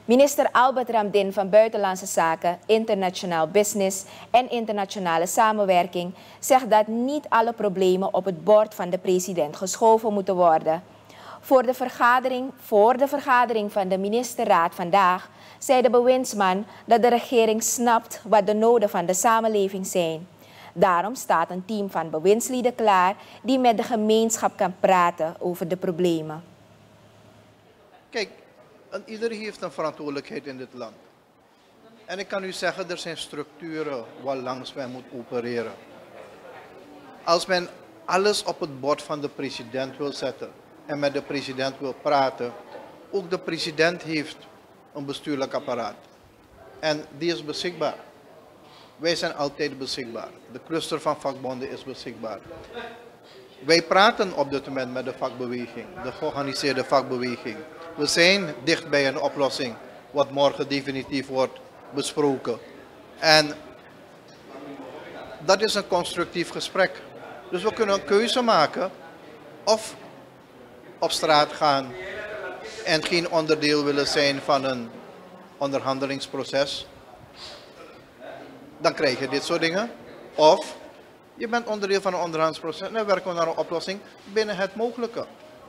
Minister Albert Ramdin van Buitenlandse Zaken, Internationaal Business en Internationale Samenwerking zegt dat niet alle problemen op het bord van de president geschoven moeten worden. Voor de vergadering van de ministerraad vandaag zei de bewindsman dat de regering snapt wat de noden van de samenleving zijn. Daarom staat een team van bewindslieden klaar die met de gemeenschap kan praten over de problemen. Kijk, iedereen heeft een verantwoordelijkheid in dit land. En ik kan u zeggen, er zijn structuren waar langs men moet opereren. Als men alles op het bord van de president wil zetten en met de president wil praten, ook de president heeft een bestuurlijk apparaat. En die is beschikbaar. Wij zijn altijd beschikbaar. De cluster van vakbonden is beschikbaar. Wij praten op dit moment met de vakbeweging, de georganiseerde vakbeweging. We zijn dicht bij een oplossing, wat morgen definitief wordt besproken. En dat is een constructief gesprek. Dus we kunnen een keuze maken of op straat gaan en geen onderdeel willen zijn van een onderhandelingsproces. Dan krijg je dit soort dingen. Of je bent onderdeel van een onderhandelingsproces en dan werken we naar een oplossing binnen het mogelijke.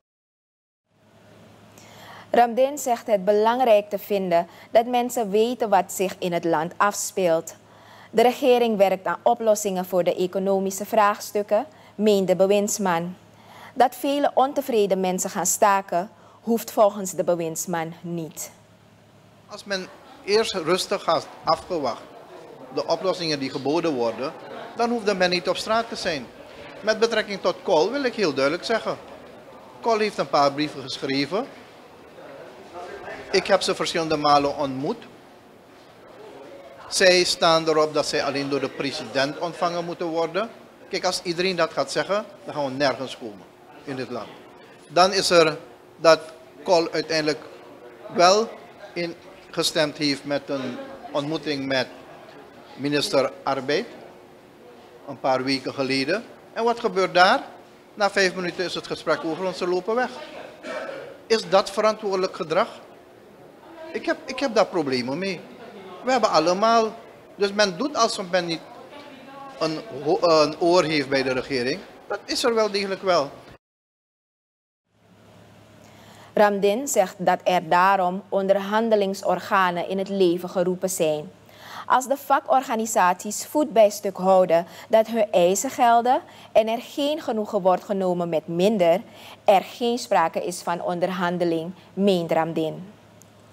Ramdin zegt het belangrijk te vinden dat mensen weten wat zich in het land afspeelt. De regering werkt aan oplossingen voor de economische vraagstukken, meent de bewindsman. Dat vele ontevreden mensen gaan staken, hoeft volgens de bewindsman niet. Als men eerst rustig had afgewacht de oplossingen die geboden worden, dan hoefde men niet op straat te zijn. Met betrekking tot Kool wil ik heel duidelijk zeggen. Kool heeft een paar brieven geschreven. Ik heb ze verschillende malen ontmoet. Zij staan erop dat zij alleen door de president ontvangen moeten worden. Kijk, als iedereen dat gaat zeggen, dan gaan we nergens komen in dit land. Dan is er dat Kool uiteindelijk wel ingestemd heeft met een ontmoeting met minister Arbeid. Een paar weken geleden. En wat gebeurt daar? Na 5 minuten is het gesprek over en ze lopen weg. Is dat verantwoordelijk gedrag? Ik heb daar problemen mee. We hebben allemaal. Dus men doet alsof men niet een oor heeft bij de regering. Dat is er wel degelijk wel. Ramdin zegt dat er daarom onderhandelingsorganen in het leven geroepen zijn. Als de vakorganisaties voet bij stuk houden dat hun eisen gelden en er geen genoegen wordt genomen met minder, er geen sprake is van onderhandeling, meent Ramdin.